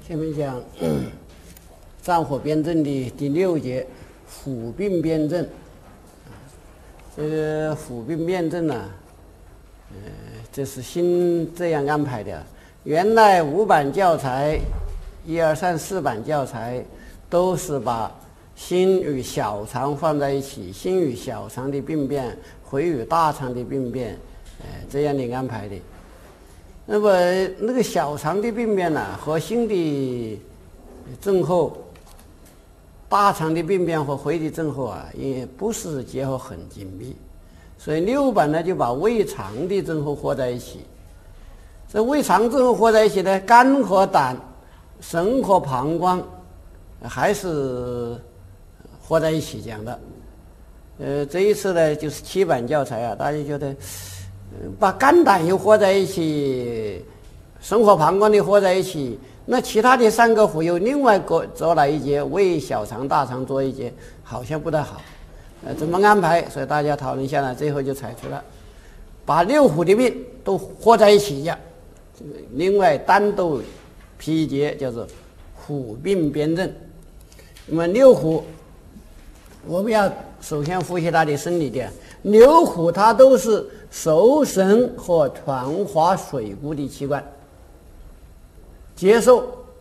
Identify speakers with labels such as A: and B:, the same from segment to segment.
A: 下面讲脏腑辩证的第6节，腑病辩证。这个腑病辩证呢，这是新这样安排的。原来5版教材，1、2、3、4版教材都是把心与小肠放在一起，心与小肠的病变，肺与大肠的病变，这样的安排的。那么那个小肠的病变呢，和心的症候，大肠的病变和肺的症候啊，也不是结合很紧密，所以6版呢就把胃肠的症候合在一起。这胃肠症候合在一起呢，肝和胆、肾和膀胱还是合在一起讲的。这一次呢就是7版教材啊，大家觉得把肝胆又合在一起，肾和膀胱的合在一起，那其他的3个腑又另外做了一节，胃、小肠、大肠做一节，好像不太好。怎么安排？所以大家讨论下来，最后就采取了把6腑的病都合在一起讲，另外单独批一节叫做腑病辩证。那么6腑，我们要首先复习它的生理点。6腑它都是受神和传化水谷的器官，接受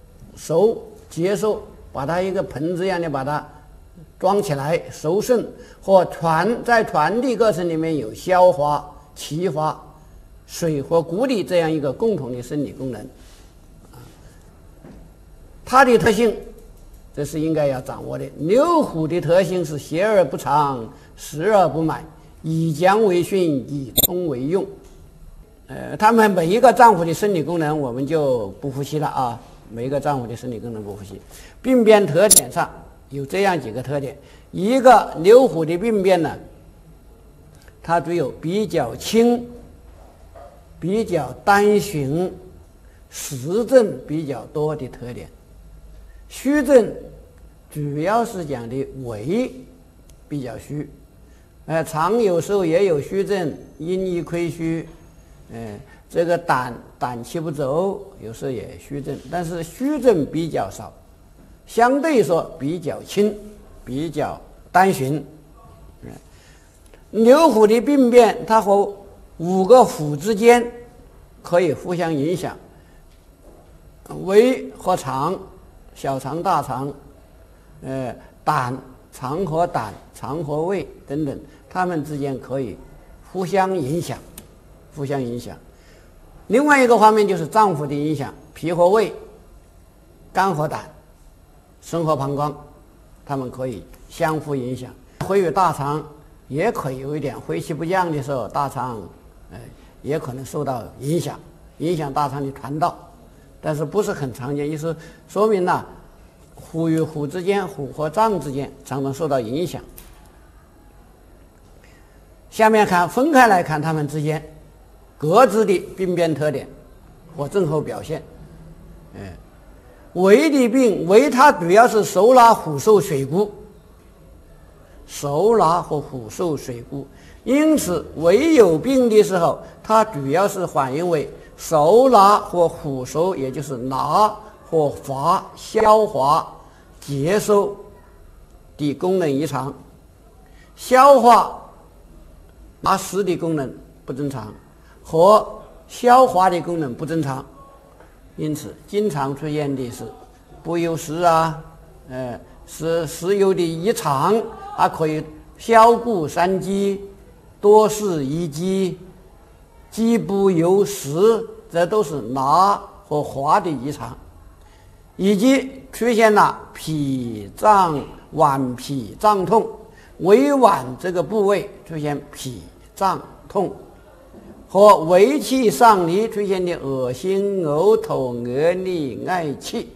A: 把它一个盆子一样的把它装起来，受肾和在传递过程里面有消化、气化、水和谷的这样一个共同的生理功能。它的特性，这是应该要掌握的。6腑的特性是邪而不长，实而不满，以降为训，以通为用。他们每一个脏腑的生理功能我们就不复习了啊，每一个脏腑的生理功能不复习。病变特点上有这样几个特点：一个6腑的病变呢，它具有比较轻、比较单循、实症比较多的特点。虚症主要是讲的胃比较虚，肠有时候也有虚症，阴液亏虚，这个胆气不足，有时候也虚症，但是虚症比较少，相对说比较轻，比较单循。6腑的病变，它和5个腑之间可以互相影响，胃和肠、小肠、大肠，肠和胆、肠和胃等等，它们之间可以互相影响。另外一个方面就是脏腑的影响，脾和胃、肝和胆、肾和膀胱，它们可以相互影响。肺与大肠也可以有一点肺气不降的时候，大肠也可能受到影响大肠的传导，但是不是很常见，意思说明了腑与腑之间、腑和脏之间常常受到影响。下面分开来看它们之间各自的病变特点和症候表现。胃的病，胃它主要是收纳腑受水谷，因此胃有病的时候，它主要是反映为收纳和腑收，也就是纳和化、消化、接收的功能异常，消化纳食的功能不正常，和消化的功能不正常，因此经常出现的是不有食啊，食有的异常，还可以消谷三饥、多事一饥、饥不有食，这都是纳和化的异常，以及出现了脾胀、脘脾胀痛，胃脘这个部位出现脾胀痛，和胃气上逆出现的恶心、呕吐、恶逆、嗳气。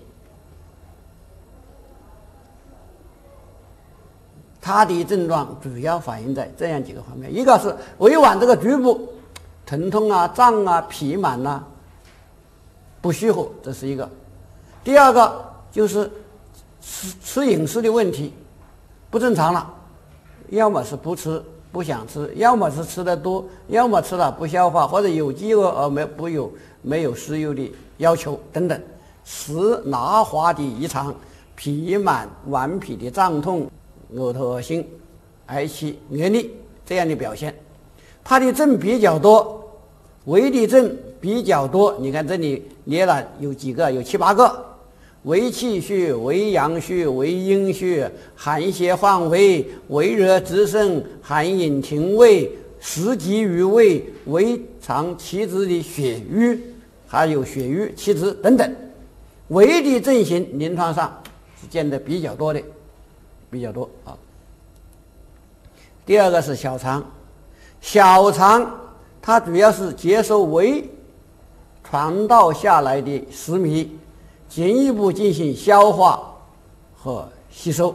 A: 它的症状主要反映在这样几个方面：一个是胃脘这个局部疼痛啊、胀啊、痞满啊、不虚火，这是一个；第二个就是吃饮食的问题不正常了，要么是不吃不想吃，要么是吃的多，要么吃了不消化，或者有饥饿而没有食欲的要求等等， 实拿滑的异常，皮满顽皮的胀痛、呕吐、恶心、嗳气、眩腻这样的表现。它的症比较多，胃的症比较多。你看这里列了有几个，有7、8个：胃气虚、胃阳虚、胃阴虚、寒邪患胃、胃热滋肾、寒饮停胃、食积于胃、胃肠气滞的血瘀，还有血瘀气滞等等。胃的症型临床上是见得比较多的，比较多啊。第二个是小肠，小肠它主要是接受胃传导下来的食糜，进一步进行消化和吸收。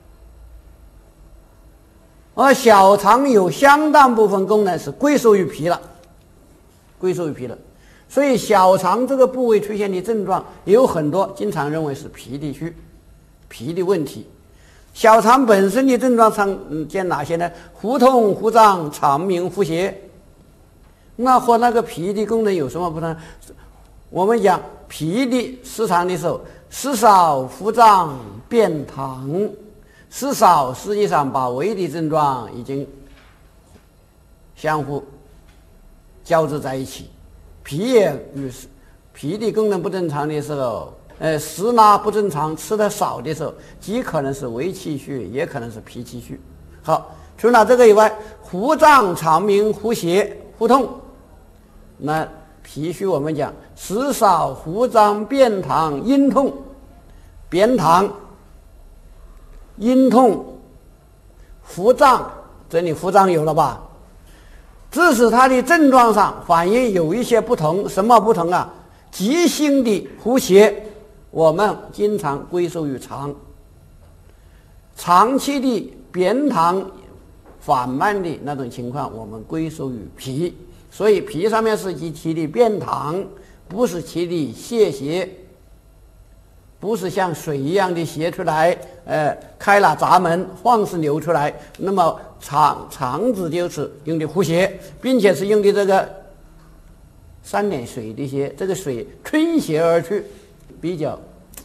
A: 而小肠有相当部分功能是归属于脾了，归属于脾了。所以小肠这个部位出现的症状也有很多，经常认为是脾的虚，脾的问题。小肠本身的症状常见哪些呢？腹痛、腹胀、肠鸣、腹泻。那和那个脾的功能有什么不同？我们讲脾的失常的时候，食少、腹胀、便溏。食少实际上把胃的症状已经相互交织在一起。脾也与脾的功能不正常的时候，食纳不正常，吃的少的时候，既可能是胃气虚，也可能是脾气虚。好，除了这个以外，腹胀、肠鸣、腹泻、腹痛，那脾虚我们讲食少、腹胀、便溏、阴痛、便溏、阴痛、腹胀，这里腹胀有了吧？致使它的症状上反应有一些不同。什么不同啊？急性的腹泻我们经常归属于肠，长期的便溏缓慢的那种情况我们归属于脾。所以脾上面是起的便溏，不是起的泄泻，不是像水一样的泻出来，开了闸门放肆流出来。那么肠子就是用的腹泻，并且是用的这个3点水的泻，这个水吹泻而去，比较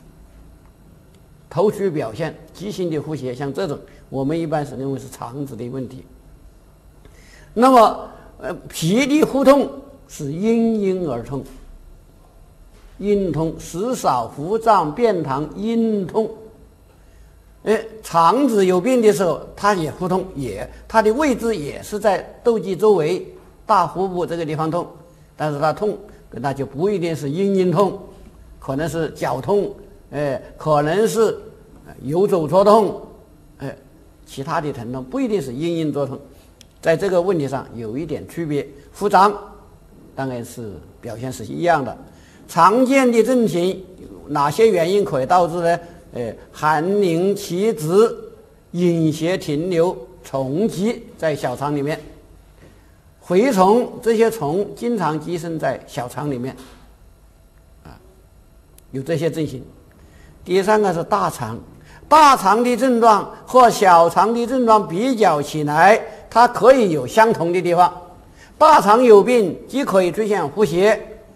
A: 头绪表现。急性的腹泻像这种，我们一般是认为是肠子的问题。那么脾的腹痛是因而痛，阴痛，食少、腹胀、便溏、阴痛。肠子有病的时候，它也腹痛，它的位置也是在窦际周围大腹部这个地方痛，但是它痛，那就不一定是阴痛，可能是绞痛，可能是游走作痛，其他的疼痛不一定是阴作痛，在这个问题上有一点区别。腹胀当然是表现是一样的。常见的症型哪些原因可以导致呢？寒凝气滞、饮血停留、虫积在小肠里面，蛔虫，这些虫经常寄生在小肠里面，有这些症型。第三个是大肠，大肠的症状和小肠的症状比较起来，它可以有相同的地方。大肠有病，既可以出现腹泻、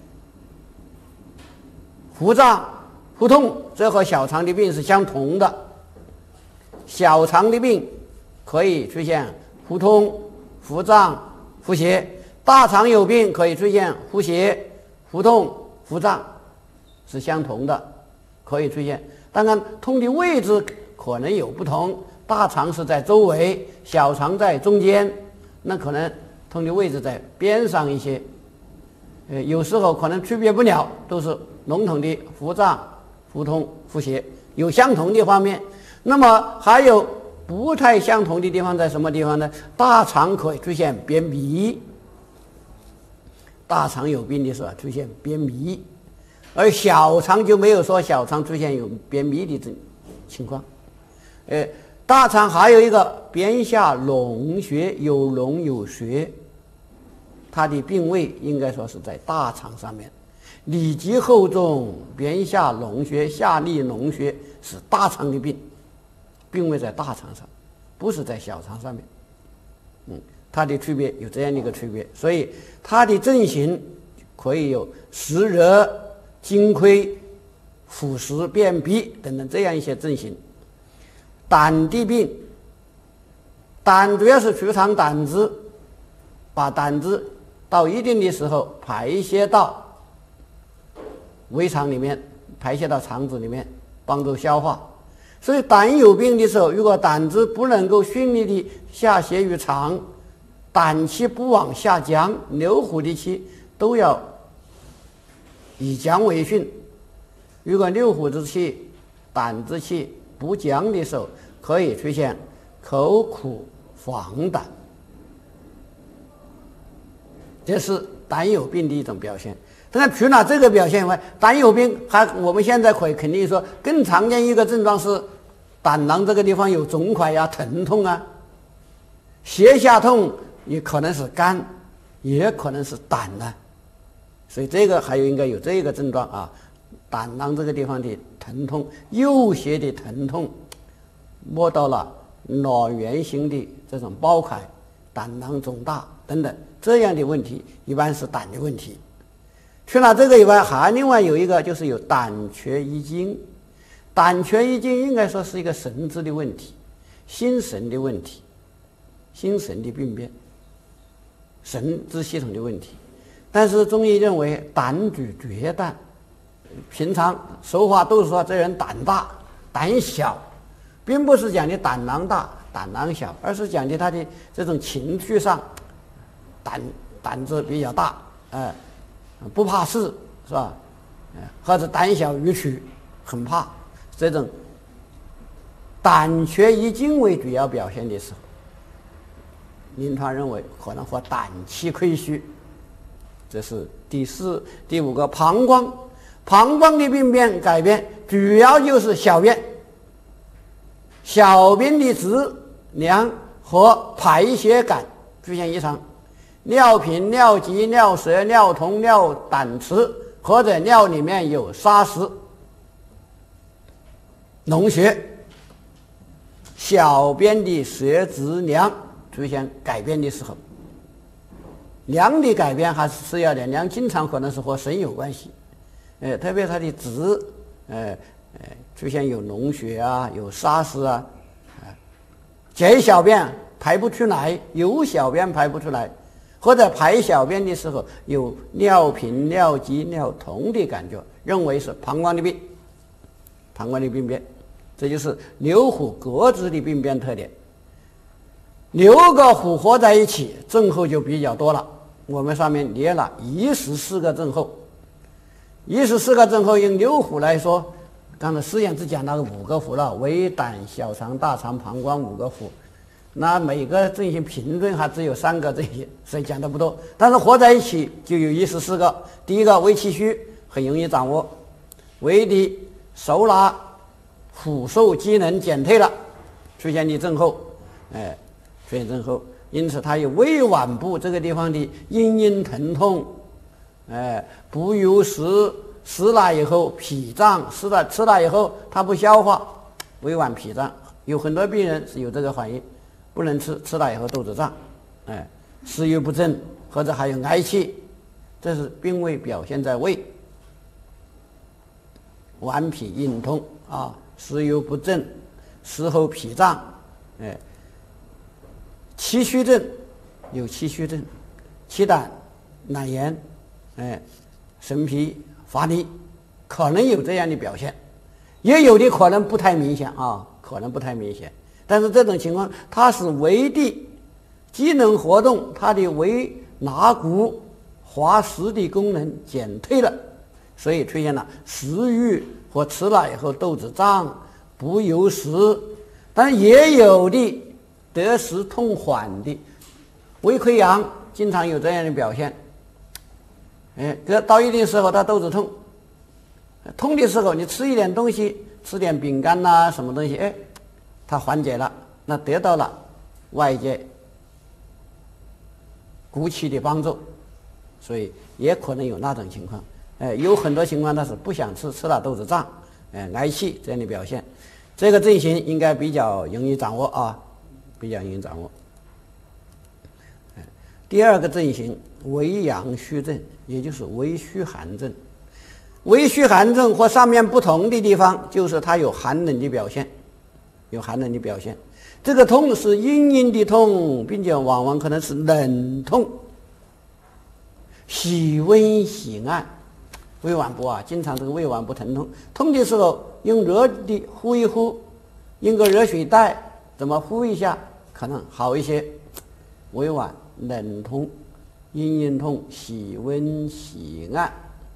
A: 腹胀、腹痛，这和小肠的病是相同的。小肠的病可以出现腹痛、腹胀、腹泻，大肠有病可以出现腹泻、腹痛、腹胀，是相同的，可以出现。当然痛的位置可能有不同，大肠是在周围，小肠在中间，那可能痛的位置在边上一些，有时候可能区别不了，都是笼统的腹胀、腹痛、腹泻，有相同的方面。那么还有不太相同的地方在什么地方呢？大肠可以出现便秘，大肠有病的时候出现便秘，而小肠就没有说小肠出现有便秘的情况。大肠还有一个边下脓血，有脓有血，它的病位应该说是在大肠上面。里急后重，边下脓血，下利脓血是大肠的病，病位在大肠上，不是在小肠上面。它的区别有这样的一个区别，所以它的症型可以有湿热、津亏、 腐蚀、便秘等等这样一些症型。胆地病，胆主要是储藏胆汁，把胆汁到一定的时候排泄到胃肠里面，排泄到肠子里面，帮助消化。所以胆有病的时候，如果胆汁不能够顺利的下泻于肠，胆气不往下降，牛虎的气都要以降为顺。如果六腑之气、胆之气不降的时候，可以出现口苦黄疸，这是胆有病的一种表现。但是除了这个表现以外，胆有病我们现在可以肯定说，更常见一个症状是胆囊这个地方有肿块呀、疼痛啊，胁下痛也可能是肝，也可能是胆呢。所以这个还有应该有这个症状啊，胆囊这个地方的疼痛，右胁的疼痛，摸到了卵圆形的这种包块，胆囊肿大等等这样的问题，一般是胆的问题。除了这个以外，还另外有一个就是有胆厥遗精。胆厥遗精应该说是一个神志的问题，心神的问题，心神的病变，神志系统的问题。但是中医认为胆主厥胆，平常说话都是说这人胆大胆小，并不是讲的胆囊大胆囊小，而是讲的他的这种情绪上胆子比较大，不怕事，是吧？或者胆小愚蠢，很怕。这种胆厥遗精为主要表现的时候，临床认为可能和胆气亏虚。这是第五个膀胱。膀胱的病变改变主要就是小便，小便的质量和排泄感出现异常，尿频、尿急、尿涩、尿痛、尿胆迟，或者尿里面有沙石、脓血，小便的血质量出现改变的时候，量的改变还是次要的，量经常可能是和神有关系，特别它的质，出现有脓血啊，有沙石啊，解小便排不出来，有小便排不出来，或者排小便的时候有尿频、尿急、尿痛的感觉，认为是膀胱的病，膀胱的病变。这就是牛虎各自的病变特点。6个腑合在一起，症候就比较多了。我们上面列了14个症候，14个症候用6腑来说，刚才实际上只讲那个5个腑了，胃、胆、小肠、大肠、膀胱5个腑。那每个症型评论还只有3个这些，所以讲的不多。但是合在一起就有14个。第一个胃气虚，很容易掌握，胃的收纳腐受机能减退了，出现的症候，出现症候，因此它有胃脘部这个地方的隐隐疼痛，不由食，食了以后脾胀，吃了以后它不消化，胃脘脾胀，有很多病人是有这个反应，不能吃，吃了以后肚子胀，食欲不振，或者还有嗳气，这是病位表现在胃。脘脾隐痛啊，食欲不振，食后脾胀，气虚症有气虚症，气胆懒言，神疲乏力，可能有这样的表现，也有的可能不太明显啊，可能不太明显。但是这种情况，它是胃的机能活动，它的胃纳谷化食的功能减退了，所以出现了食欲或吃了以后肚子胀，不由食。但也有的得食痛缓的胃溃疡，经常有这样的表现。到一定时候他肚子痛，痛的时候你吃一点东西，吃点饼干呐、什么东西，它缓解了，那得到了外界鼓气的帮助，所以也可能有那种情况。有很多情况他是不想吃，吃了肚子胀，嗳气这样的表现。这个症型应该比较容易掌握啊，比较容易掌握。第二个症型，胃阳虚症，也就是胃虚寒症。 胃虚寒症和上面不同的地方，就是它有寒冷的表现，有寒冷的表现。这个痛是隐隐的痛，并且往往可能是冷痛，喜温喜按。胃脘部啊，经常这个胃脘部疼痛，痛的时候用热的敷一敷，用个热水袋怎么敷一下，可能好一些。胃脘冷痛，隐隐痛，喜温喜按，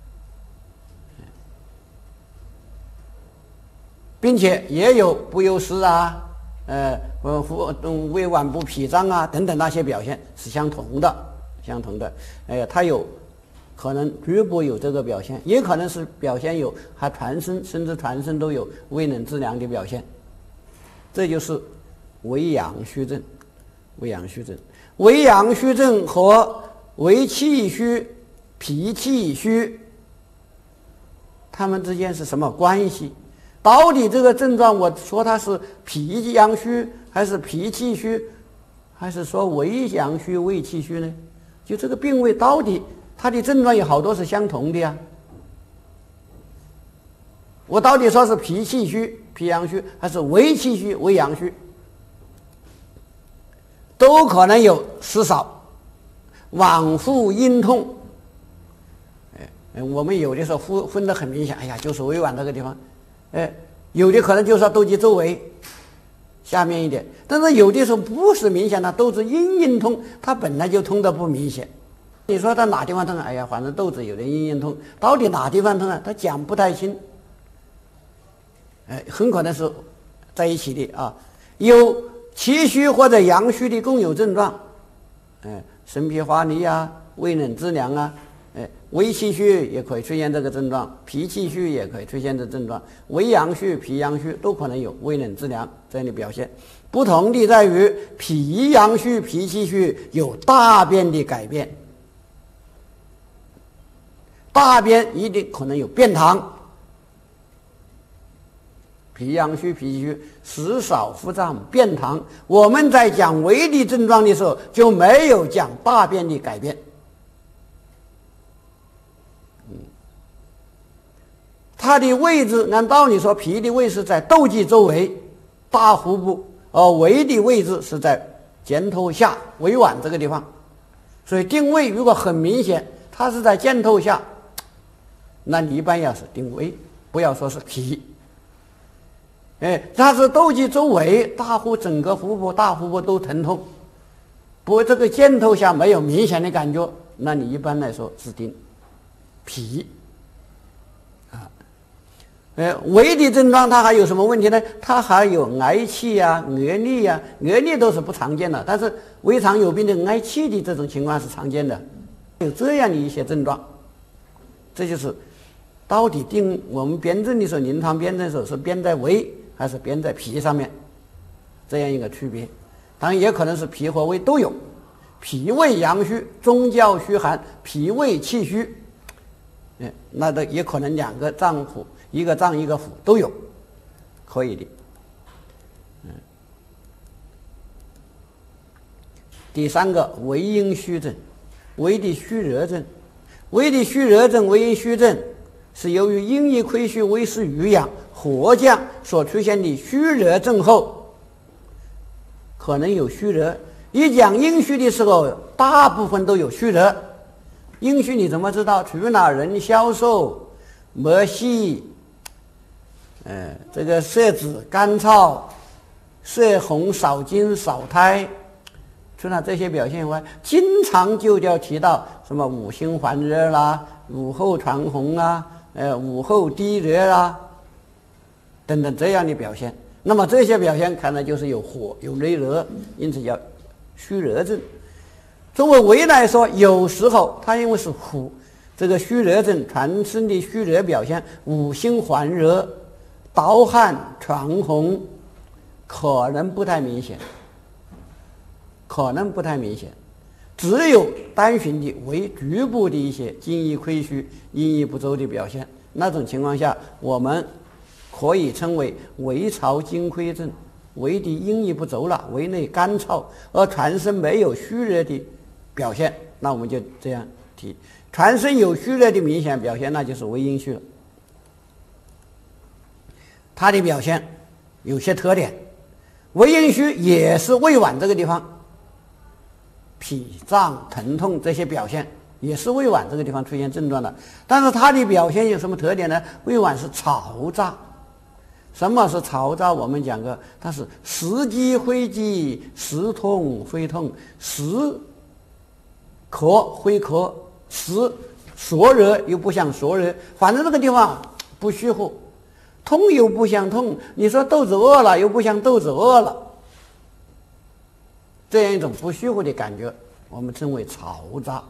A: 并且也有不有湿啊，胃脘部痞胀啊等等那些表现是相同的，它有可能局部有这个表现，也可能是表现有还全身甚至全身都有胃冷滞凉的表现，这就是胃阳虚症。胃阳虚症，胃阳虚症和胃气虚、脾气虚，它们之间是什么关系？到底这个症状，我说它是脾阳虚，还是脾气虚，还是说胃阳虚、胃气虚呢？就这个病位到底它的症状有好多是相同的呀。我到底说是脾气虚、脾阳虚，还是胃气虚、胃阳虚？都可能有湿少、脘腹阴痛。我们有的时候分得很明显，哎呀，就是胃脘这个地方。有的可能就是肚脐周围下面一点，但是有的时候不是明显的，都是隐隐痛，它本来就痛得不明显。你说它哪地方痛？哎呀，反正肚子有点隐隐痛，到底哪地方痛啊？他讲不太清。很可能是在一起的啊，有气虚或者阳虚的共有症状，神疲乏力啊，胃冷滞凉啊，胃气虚也可以出现这个症状，脾气虚也可以出现这症状，胃阳虚、脾阳虚都可能有胃冷滞凉这样的表现。不同的在于脾阳虚、脾气虚有大便的改变，大便一定可能有便溏。脾阳虚、脾气虚，食少腹胀、便溏。我们在讲胃的症状的时候，就没有讲大便的改变。它的位置，按道理说，脾的位置在肚脐周围、大腹部，而胃的位置是在肩头下、胃脘这个地方。所以定位如果很明显，它是在肩头下，那你一般要是定胃，不要说是脾。它是肚脐周围、大腹整个腹部、大腹部都疼痛，不过这个肩头下没有明显的感觉，那你一般来说是定脾。胃的症状它还有什么问题呢？它还有嗳气啊、恶逆啊，恶逆都是不常见的，但是胃肠有病的嗳气的这种情况是常见的，有这样的一些症状。这就是到底定我们辩证的时候，临床辩证的时候是辩在胃还是辩在脾上面，这样一个区别。当然也可能是脾和胃都有，脾胃阳虚、中焦虚寒、脾胃气虚，那都也可能两个脏腑，一个脏一个腑都有，可以的。第三个，胃阴虚症，胃的虚热症。胃的虚热症、胃阴虚症是由于阴液亏虚、胃湿濡养合降所出现的虚热症候，可能有虚热。一讲阴虚的时候，大部分都有虚热。阴虚你怎么知道？除了人消瘦、脉细，这个色紫干燥、色红少精少苔，除了这些表现以外，经常就要提到什么五心烦热啦、午后传红啊、午后低热啦等等这样的表现。那么这些表现看来就是有火、有内热，因此叫虚热症。作为胃来说，有时候它因为是火，这个虚热症全身的虚热表现，五心烦热、盗汗、传红，可能不太明显，只有单纯的胃局部的一些津液亏虚、阴液不周的表现，那种情况下，我们可以称为胃潮津亏症。胃的阴液不周了，胃内干燥，而全身没有虚热的表现，那我们就这样提，全身有虚热的明显表现，那就是胃阴虚了。 它的表现有些特点。胃阴虚也是胃脘这个地方，脾胀疼痛这些表现也是胃脘这个地方出现症状的，但是它的表现有什么特点呢？胃脘是潮炸。什么是潮炸？我们讲过，它是时积非积，时痛非痛，时咳非咳，时灼热又不像灼热，反正这个地方不虚乎，痛又不像痛，你说肚子饿了又不像肚子饿了，这样一种不虚乎的感觉，我们称为潮炸。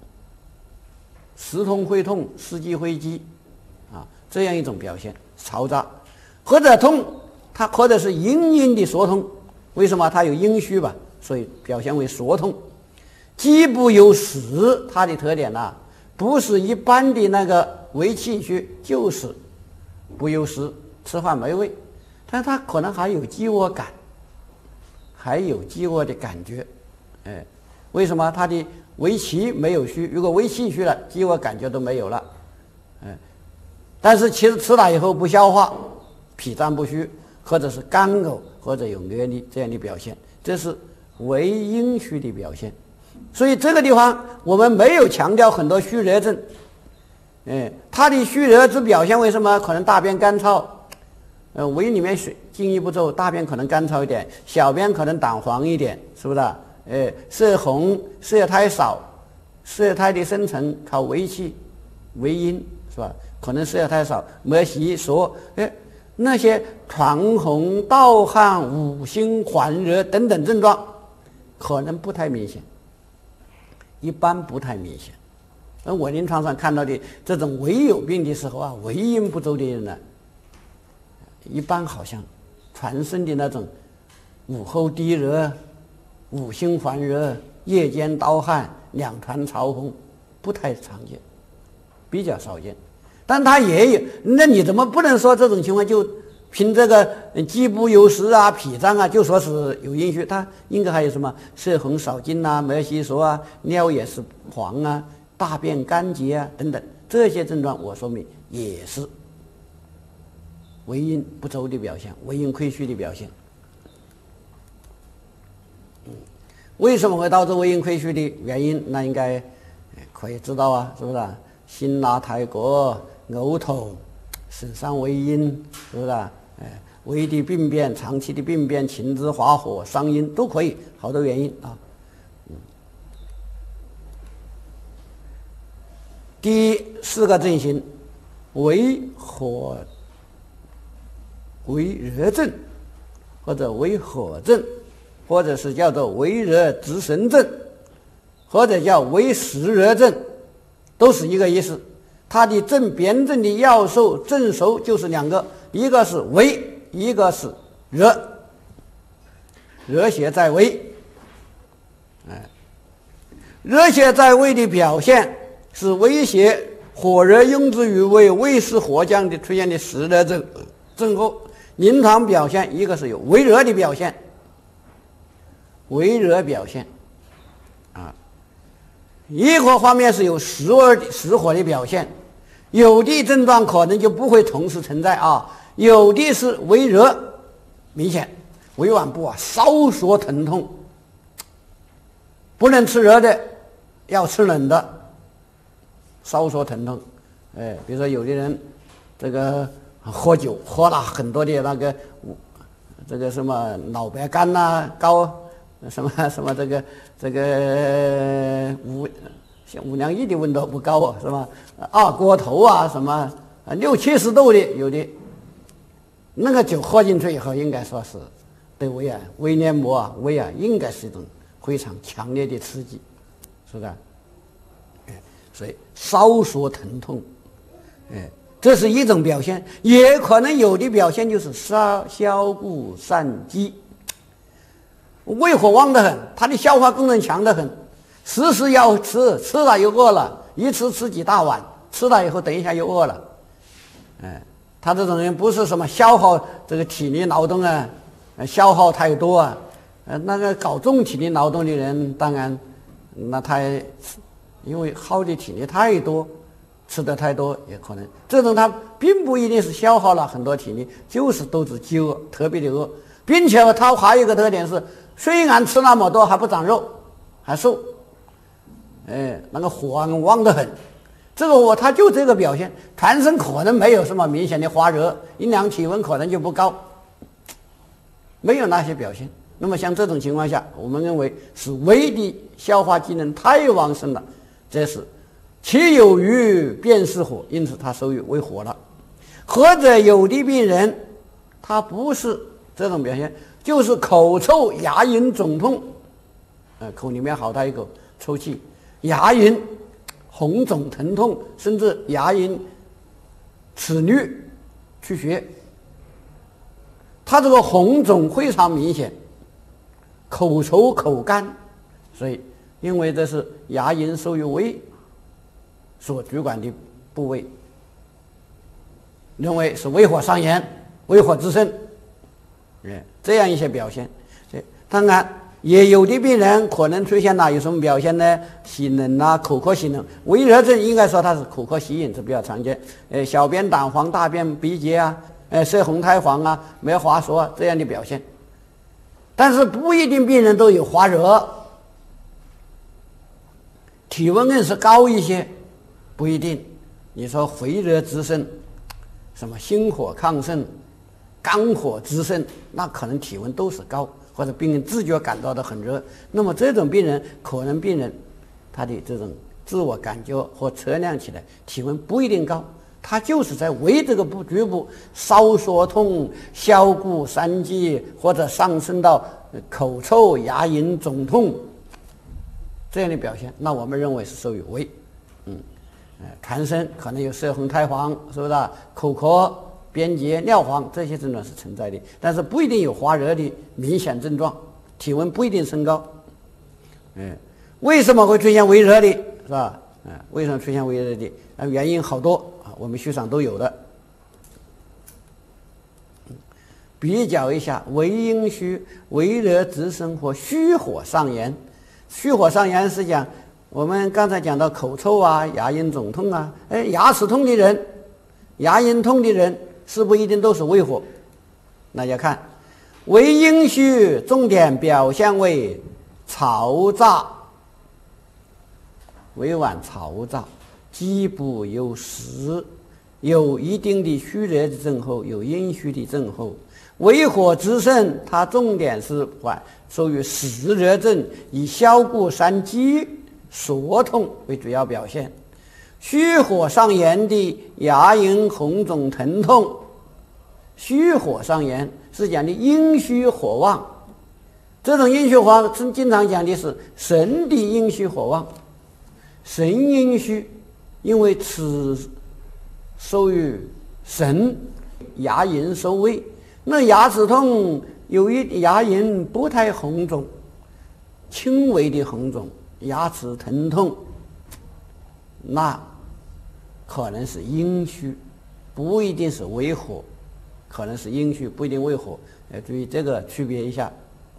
A: 时痛非痛，时积非积，这样一种表现，潮炸。或者痛，它或者是隐隐的缩痛，为什么？它有阴虚吧，所以表现为缩痛。饥不有食，它的特点呢，不是一般的那个胃气虚，就是不有食，吃饭没胃，但它可能还有饥饿感，还有饥饿的感觉。为什么？它的胃气没有虚，如果胃气虚了，饥饿感觉都没有了。但是其实吃了以后不消化，脾脏不虚，或者是干呕，或者有恶逆这样的表现，这是胃阴虚的表现。所以这个地方我们没有强调很多虚热症，它的虚热之表现为什么？可能大便干燥，胃里面水津液不足，大便可能干燥一点，小便可能胆黄一点，是不是？色红，色苔少，色苔的生成靠胃气，胃阴是吧？可能色苔少，没洗说，那些团红、盗汗、五心烦热等等症状，可能不太明显，一般不太明显。而我临床上看到的这种胃有病的时候胃阴不足的人呢，一般好像全身的那种午后低热、五心烦热、夜间盗汗、两团潮红，不太常见，比较少见。但他也有，那你怎么不能说这种情况就凭这个饥不有食啊、脾脏就说是有阴虚？他应该还有什么色红少津没洗说尿也是黄大便干结等等这些症状，我说明也是胃阴不足的表现，胃阴亏虚的表现。为什么会导致胃阴亏虚的原因？那应该可以知道是不是？辛辣太过，呕吐，损伤胃阴，是不是？胃的病变、长期的病变、情志滑火、伤阴都可以，好多原因第4个症型，胃热症，或者胃火症，或者是叫做胃热滋生症，或者叫胃湿热症，都是一个意思。它的辨证的要素证熟就是2个，一个是胃，一个是热，热邪在胃。热邪在胃的表现是胃邪火热涌之于胃，胃湿火降的出现的湿热症候。临床表现一个是有胃热的表现，胃热表现一个方面是有湿火的表现，有的症状可能就不会同时存在有的是胃热明显，胃脘部烧灼疼痛，不能吃热的，要吃冷的，烧灼疼痛。比如说有的人这个喝酒喝了很多的那个这个什么脑白干高什么这个像5量1的温度不高是吧？二锅头什么60、70度的，有的那个酒喝进去以后，应该说是对胃黏膜胃应该是一种非常强烈的刺激，是不是？所以烧灼疼痛，这是一种表现，也可能有的表现就是消不散积，胃火旺得很，它的消化功能强得很，时时要吃，吃了又饿了，一吃几大碗，吃了以后等一下又饿了。他这种人不是什么消耗这个体力劳动消耗太多那个搞重体力劳动的人，当然那他因为耗的体力太多， 吃的太多也可能。这种它并不一定是消耗了很多体力，就是肚子饥饿，特别的饿，并且它还有一个特点是，虽然吃那么多还不长肉，还瘦，那个火旺得很。这个火它就这个表现，全身可能没有什么明显的发热，阴凉体温可能就不高，没有那些表现。那么像这种情况下，我们认为是胃的消化机能太旺盛了，这是其有余便是火，因此它属于为火了。或者有的病人他不是这种表现，就是口臭、牙龈肿痛，口里面好大一口抽气，牙龈红肿疼痛，甚至牙龈齿绿出血，它这个红肿非常明显，口臭口干，所以因为这是牙龈属于胃所主管的部位，认为是胃火上炎、胃火滋生，这样一些表现。当然也有的病人可能出现了有什么表现呢？喜冷啊，口渴喜冷。胃热症应该说它是口渴喜饮是比较常见，小便胆黄、大便鼻结啊，色红苔黄啊，没滑索啊这样的表现。但是不一定病人都有发热，体温更是高一些，不一定。你说肺热滋生，什么心火亢盛、肝火滋生，那可能体温都是高，或者病人自觉感到的很热。那么这种病人可能病人他的这种自我感觉或测量起来体温不一定高，他就是在胃这个局部烧缩痛、消谷三积，或者上升到口臭、牙龈肿痛这样的表现，那我们认为是属于胃。全身可能有色红苔黄，是不是口渴、便结、尿黄，这些症状是存在的，但是不一定有发热的明显症状，体温不一定升高。为什么会出现胃热的，是吧？为什么出现胃热的？原因好多啊，我们书上都有的。比较一下胃阴虚、胃热滋生或虚火上炎。虚火上炎是讲我们刚才讲到口臭啊、牙龈肿痛啊，牙齿痛的人、牙龈痛的人，是不是一定都是胃火？大家看，胃阴虚重点表现为潮炸、委婉潮炸，肌部有实，有一定的虚热的症候，有阴虚的症候。胃火滋生，它重点是属于实热症，以消谷三积缩痛为主要表现。虚火上炎的牙龈红肿疼痛，虚火上炎是讲的阴虚火旺，这种阴虚火旺经常讲的是神的阴虚火旺，神阴虚，因为此属于神，牙龈受胃，那牙齿痛由于牙龈不太红肿，轻微的红肿，牙齿疼痛，那可能是阴虚，不一定是胃火，可能是阴虚，不一定胃火，注意这个区别一下。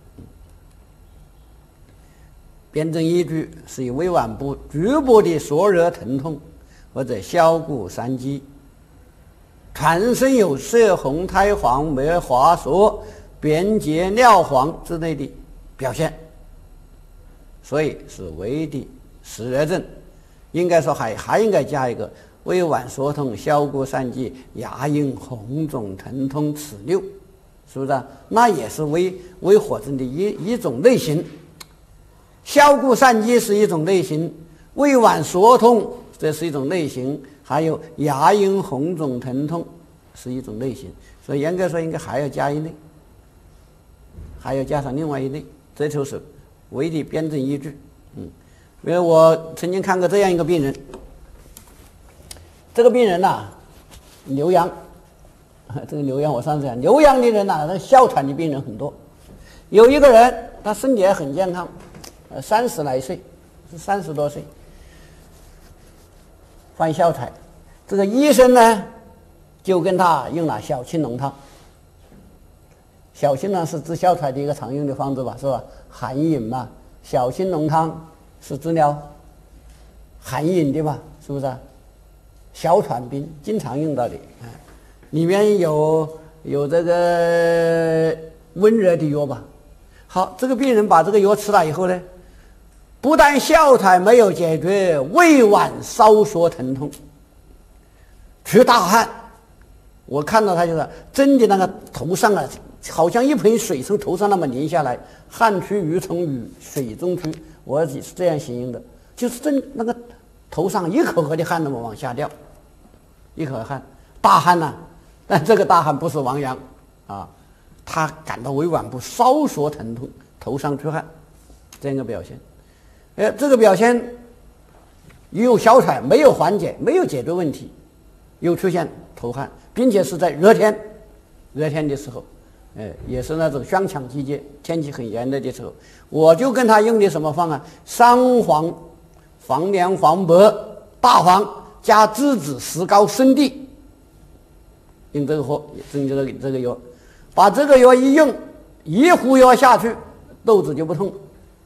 A: 辩证依据是以胃脘部局部的灼热疼痛，或者消谷三积，全身有色红苔黄、没滑索、便结、尿黄之类的表现，所以是胃的实热症。应该说还应该加一个胃脘缩痛、消谷三积、牙龈红肿疼痛齿溜，是不是？那也是胃火症的一种类型。消谷三积是一种类型，胃脘缩痛这是一种类型，还有牙龈红肿疼痛是一种类型。所以严格说应该还要加一类，还要加上另外一类，这就是胃的辩证依据。因为我曾经看过这样一个病人，这个病人牛羊，这个牛羊我上次讲，牛羊的人那哮喘的病人很多。有一个人他身体也很健康，30来岁，是30多岁，患哮喘。这个医生呢就跟他用了小青龙汤。小青龙是治哮喘的一个常用的方子吧，是吧？寒饮嘛，小青龙汤是治疗寒饮的吧，是不是？ 哮喘病经常用到的，里面有这个温热的药吧。好，这个病人把这个药吃了以后呢，不但哮喘没有解决，胃脘烧灼疼痛，出大汗。我看到他就是真的那个头上啊，好像一盆水从头上那么淋下来，汗出如从水中出，我是这样形容的，就是真那个头上一口口的汗那么往下掉，一口汗，大汗呐、但这个大汗不是王阳啊，他感到胃脘部烧灼疼痛，头上出汗，这样一个表现。这个表现有哮喘，没有缓解，没有解决问题，又出现头汗，并且是在热天的时候，也是那种霜降季节，天气很炎热的时候，我就跟他用的什么方啊？三黄、黄连、黄柏、大黄加栀子、石膏、生地，用这个货，用这个药，把这个药一用，一服药下去，肚子就不痛，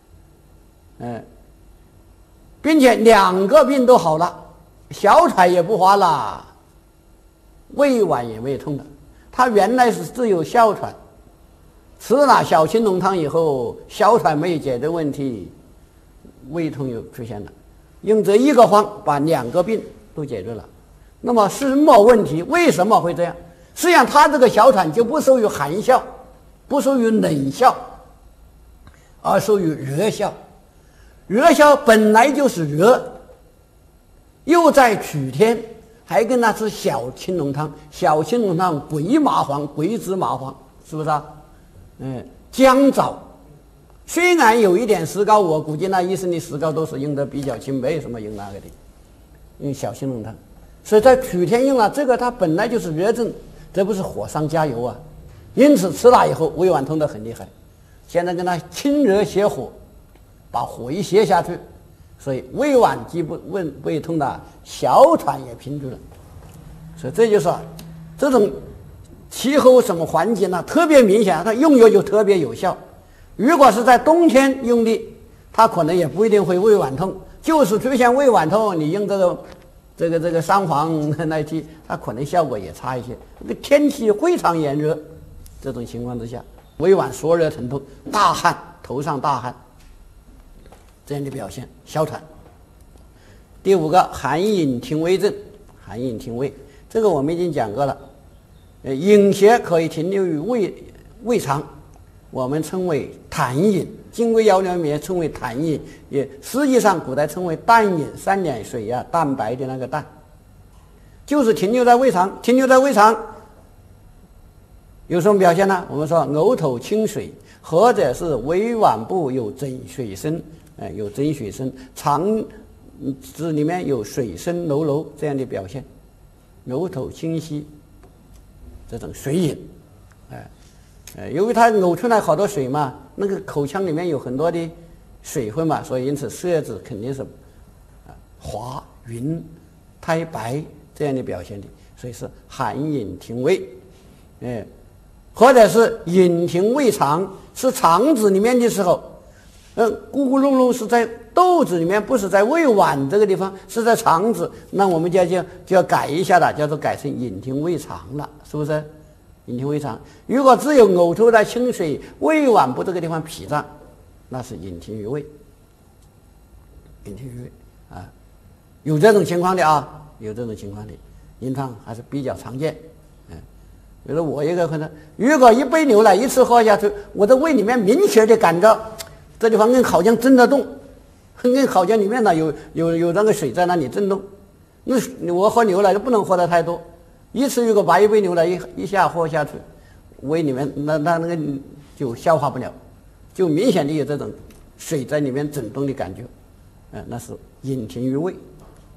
A: 并且两个病都好了，哮喘也不发了，胃脘也没痛了。他原来是只有哮喘，吃了小青龙汤以后，哮喘没有解决问题，胃痛又出现了。用这一个方把两个病都解决了。那么是什么问题？为什么会这样？实际上他这个哮喘就不属于寒哮，不属于冷哮，而属于热哮。热哮本来就是热，又在取天，还跟他吃小青龙汤。小青龙汤鬼麻黄、鬼子麻黄，是不是啊？姜枣，虽然有一点石膏，我估计那医生的石膏都是用的比较轻，没有什么用那个的，用小青龙汤。所以在取天用了这个，它本来就是热症，这不是火上加油啊！因此吃了以后胃脘痛得很厉害。现在跟他清热泻火，把火一泻下去，所以胃脘既不胃痛的，哮喘也平住了。所以这就是这种气候什么环境呢，特别明显，它用药就特别有效。如果是在冬天用的，它可能也不一定会胃脘痛，就是出现胃脘痛，你用这个三黄那一剂，它可能效果也差一些。这个天气非常炎热，这种情况之下，胃脘灼热疼痛，大汗，头上大汗，这样的表现，哮喘。第五个，寒饮停胃症。寒饮停胃，这个我们已经讲过了。饮血可以停留于胃肠，我们称为痰饮，《金匮要略》里面称为痰饮，也实际上古代称为淡饮，三点水啊，蛋白的那个蛋，就是停留在胃肠。停留在胃肠有什么表现呢？我们说呕吐清水，或者是胃脘部有枕水声，有枕水声，肠子里面有水声柔柔这样的表现，呕吐清晰，这种水饮，由于它呕出来好多水嘛，那个口腔里面有很多的水分嘛，所以因此舌质肯定是滑匀苔白这样的表现的，所以是寒饮停胃，或者是饮停胃肠，是肠子里面的时候，咕咕隆隆是在肚子里面，不是在胃脘这个地方，是在肠子，那我们就要改一下了，叫做改成饮停胃肠了，是不是？饮停胃肠。如果只有呕吐的清水，胃脘部这个地方脾脏，那是饮停于胃。饮停于胃啊，有这种情况的啊，有这种情况的，临床还是比较常见。比如我一个可能，如果一杯牛奶一次喝下去，我的胃里面明显的感着这地方跟好像震得动，跟好像里面呢有那个水在那里震动。那我喝牛奶就不能喝的太多，一次如果把一杯牛奶一下喝下去，胃里面那个就消化不了，就明显的有这种水在里面震动的感觉，那是饮停于胃。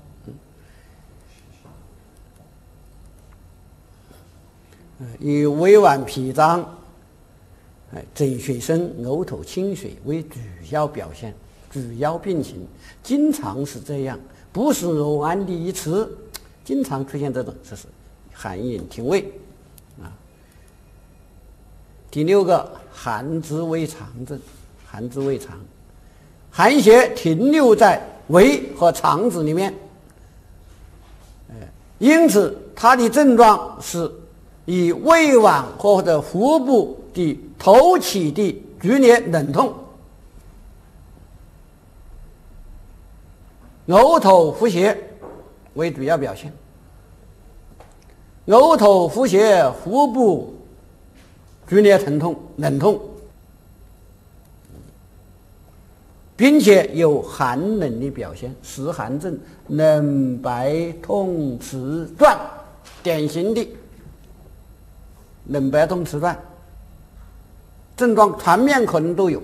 A: 以胃脘脾脏枕水声、呕吐清水为主要表现，主要病情经常是这样，不是偶然的一次，经常出现这种，这是寒饮停胃啊。第六个，寒滞胃肠症。寒滞胃肠，寒邪停留在胃和肠子里面， 因此它的症状是以胃脘或者腹部的头起的剧烈冷痛、呕吐、腹泻为主要表现。呕吐、腹泻、腹部剧烈疼痛、冷痛，并且有寒冷的表现，湿寒症、冷白痛迟断，典型的冷白痛迟断症状全面可能都有，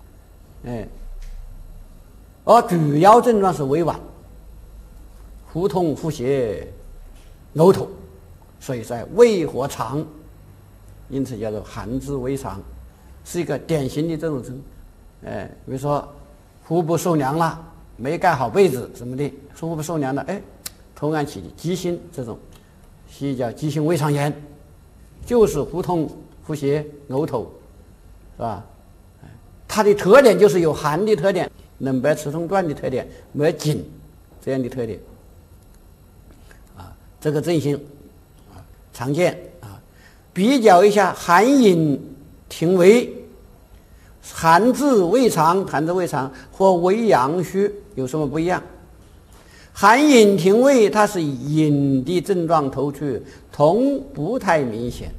A: 而主要症状是胃脘、腹痛、腹泻、呕吐，所以在胃和肠，因此叫做寒滞胃肠，是一个典型的这种症。比如说腹部受凉了，没盖好被子什么的，腹部受凉了，头按起的急性这种，西医叫急性胃肠炎，就是腹痛、腹泻、呕吐，是吧？它的特点就是有寒的特点，冷白迟痛断的特点，没紧这样的特点。这个症型常见啊。比较一下寒饮停胃、寒滞胃肠和胃阳虚有什么不一样？寒饮停胃，它是饮的症状头去，痛不太明显。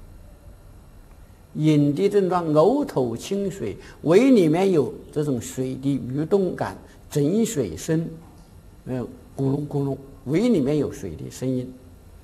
A: 饮的症状呕吐清水，胃里面有这种水的蠕动感，整水声，咕隆咕隆，胃里面有水的声音，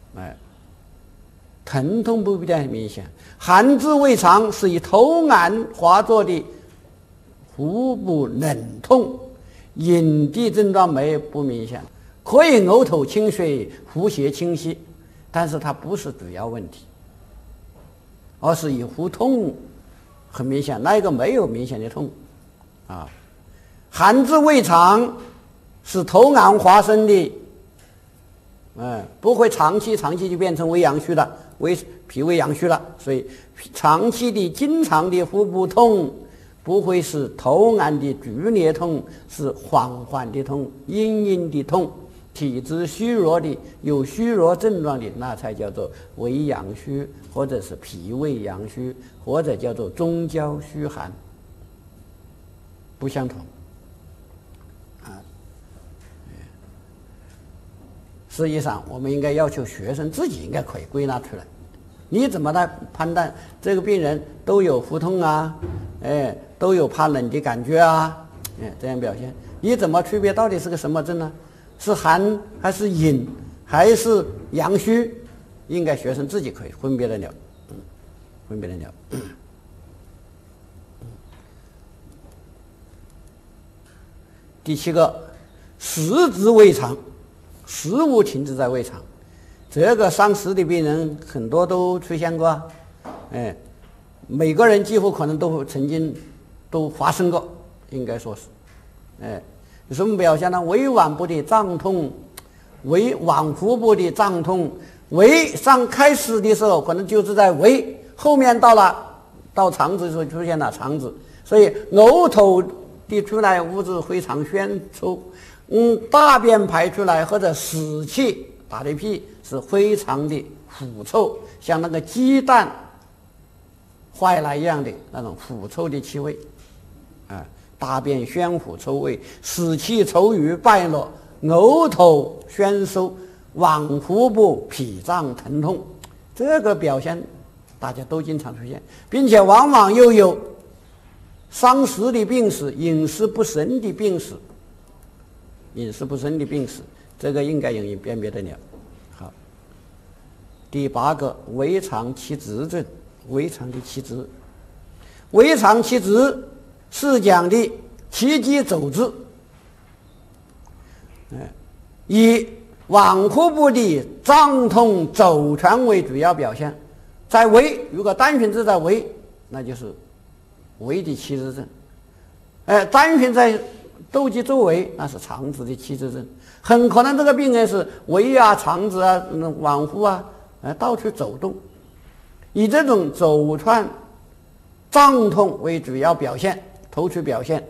A: 疼痛不太明显。寒滞胃肠是以头按化作的腹部冷痛，饮的症状不明显，可以呕吐清水、腹泻清晰，但是它不是主要问题，而是以腹痛很明显，那一个没有明显的痛啊。寒滞胃肠是头按化生的，不会长期就变成胃阳虚了，脾胃阳虚了，所以长期的经常的腹部痛不会是头按的剧烈痛，是缓缓的痛、隐隐的痛。体质虚弱的、有虚弱症状的，那才叫做胃阳虚，或者是脾胃阳虚，或者叫做中焦虚寒，不相同啊。实际上，我们应该要求学生自己应该可以归纳出来。你怎么来判断这个病人都有腹痛啊？都有怕冷的感觉啊？这样表现，你怎么区别到底是个什么症呢？是寒还是饮还是阳虚？应该学生自己可以分别得了，分别得了。第7个，食滞胃肠，食物停滞在胃肠，这个伤食的病人很多都出现过，每个人几乎可能都曾经都发生过，应该说是，有什么表现呢？胃脘部的胀痛，胃脘腹部的胀痛，胃上开始的时候可能就是在胃，后面到肠子的时候出现了肠子，所以呕吐的出来物质非常宣臭，大便排出来或者屎气打的屁是非常的腐臭，像那个鸡蛋坏了一样的那种腐臭的气味，大便宣腐臭味，屎气稠于败落，呕吐宣收，脘腹部脾胀疼痛，这个表现大家都经常出现，并且往往又有伤食的病史、饮食不慎的病史，这个应该容易辨别得了。好，第8个，胃肠气滞症，胃肠的气滞，胃肠气滞是讲的气机走滞，以脘腹部的胀痛走传为主要表现。在胃，如果单纯是在胃，那就是胃的气滞症；单纯在窦肌周围，那是肠子的气滞症。很可能这个病人是胃啊、肠子啊、脘腹啊，到处走动，以这种走窜胀痛为主要表现，头区表现，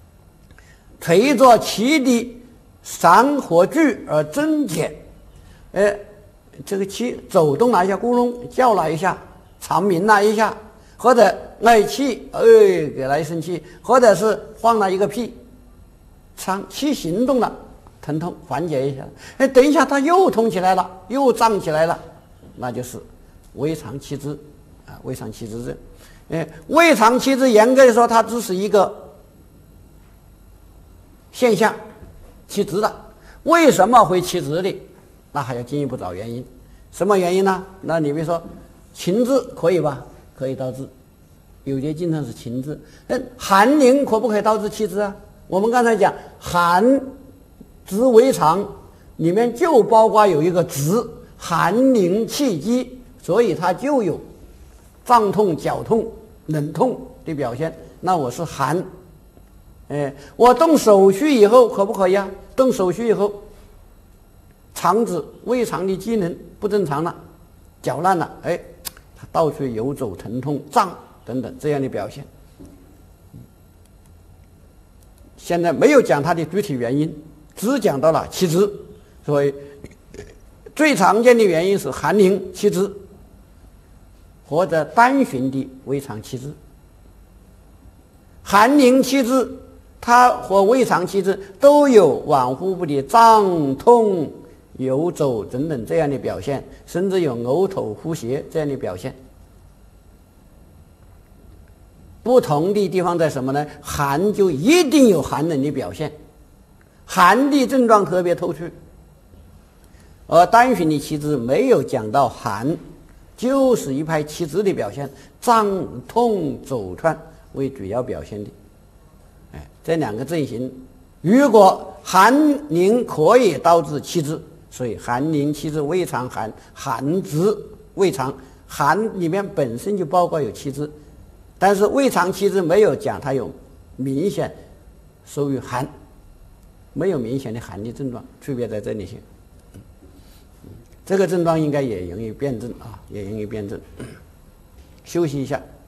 A: 随着气的散和聚而增减， 这个气走动了一下，咕隆叫了一下，长鸣了一下，或者气，给了一声气，或者是放了一个屁，气行动了，疼痛缓解一下，等一下它又痛起来了，又胀起来了，那就是胃肠气滞啊，胃肠气滞症。胃肠气滞严格的说，它只是一个现象，气滞了。为什么会气滞的？那还要进一步找原因。什么原因呢？那你比如说情志可以吧？可以导致，有些经常是情志。寒凝可不可以导致气滞啊？我们刚才讲寒滞胃肠里面就包括有一个滞，寒凝气机，所以它就有胀痛、绞痛、冷痛的表现。那我是寒，我动手术以后可不可以啊？动手术以后，肠子、胃肠的机能不正常了，搅烂了，它到处游走、疼痛、胀等等这样的表现。现在没有讲它的具体原因，只讲到了气滞，所以最常见的原因是寒凝气滞或者单循的胃肠气滞。寒凝气滞它和胃肠气滞都有脘腹部的胀痛、游走等等这样的表现，甚至有呕吐、腹泻这样的表现。不同的地方在什么呢？寒就一定有寒冷的表现，寒的症状特别突出，而单循的气滞没有讲到寒，就是一派气滞的表现，胀痛走窜为主要表现的。这两个症型，如果寒凝可以导致气滞，所以寒凝气滞胃肠寒，寒滞胃肠，寒里面本身就包括有气滞，但是胃肠气滞没有讲它有明显属于寒，没有明显的寒的症状，区别在这里些。这个症状应该也容易辩证啊，也容易辩证。休息一下。